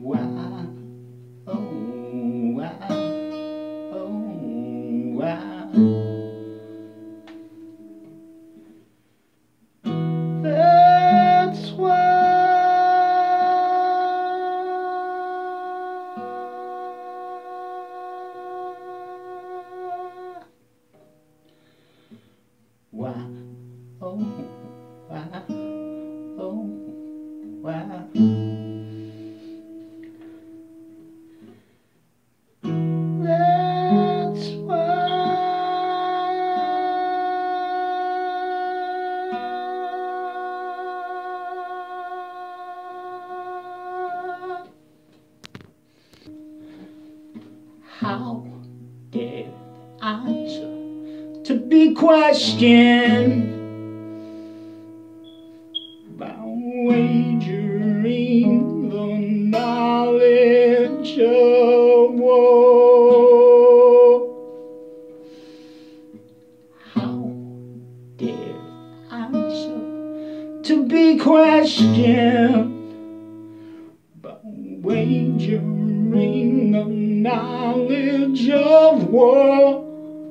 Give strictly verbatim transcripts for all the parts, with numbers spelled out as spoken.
Why, oh, why, oh, why? That's why. Why, oh, why, oh, why? That's why. How dare I to be questioned by wagering the knowledge of war? How dare I to be questioned by wagering the knowledge of war?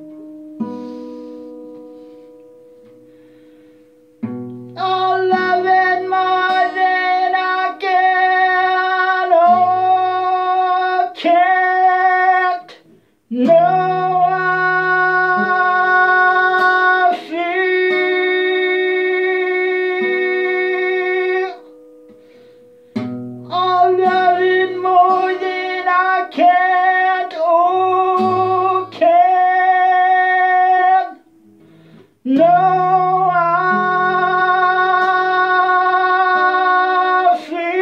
No, I feel I'll love it more than I can't or can. No, I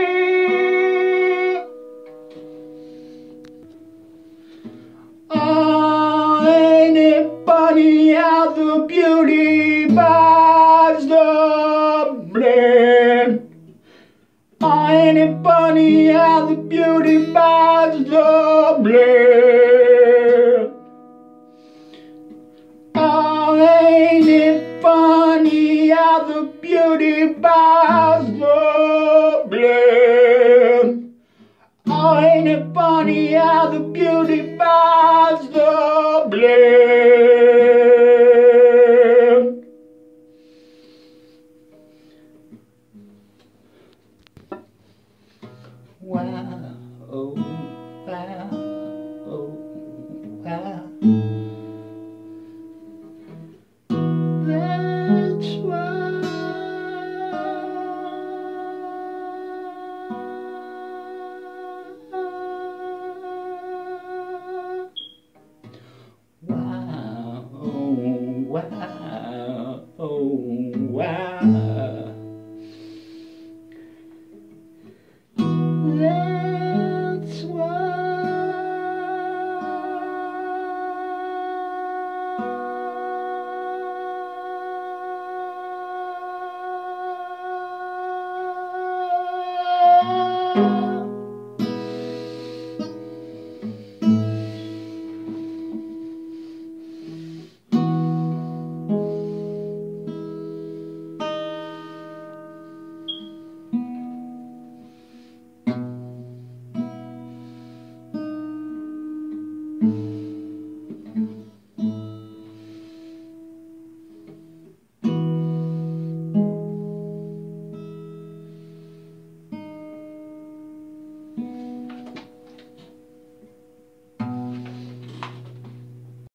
feel Oh, ain't it funny how the beauty buys the blame? Oh, ain't it funny how the beauty buys the blame? Oh, ain't it funny how the beauty buys the blame? Oh, ain't it funny how the beauty buys the blame?